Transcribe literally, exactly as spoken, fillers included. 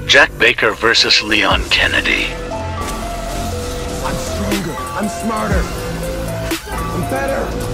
Jack Baker versus Leon Kennedy. I'm stronger. I'm smarter. I'm better.